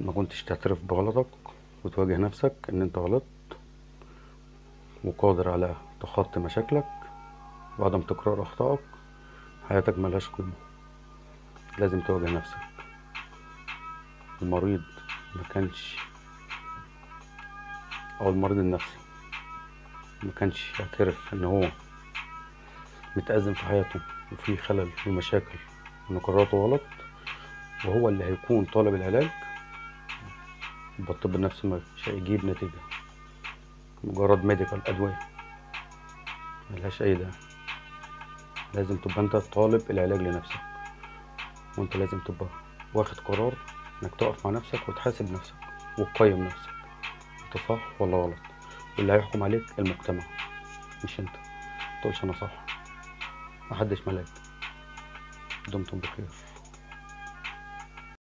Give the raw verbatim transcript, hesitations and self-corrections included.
ما كنتش تعترف بغلطك وتواجه نفسك ان انت غلطت وقادر على تخطي مشاكلك وعدم تكرار اخطائك، حياتك ملهاش قيمة. لازم تواجه نفسك. المريض ما كانش او المريض النفسي ما كانش يعترف ان هو متأزم في حياته وفي خلل ومشاكل وان قراراته غلط، وهو اللي هيكون طالب العلاج. يبقى الطب النفسي مش هيجيب نتيجة، مجرد ميديكال أدوية ملهاش أي داعي. لازم تبقى أنت طالب العلاج لنفسك، وأنت لازم تبقى واخد قرار إنك تقف مع نفسك وتحاسب نفسك وتقيم نفسك أنت صح ولا غلط. واللي هيحكم عليك المجتمع مش أنت. متقولش أنا صح، محدش ملاك. دمتم بخير.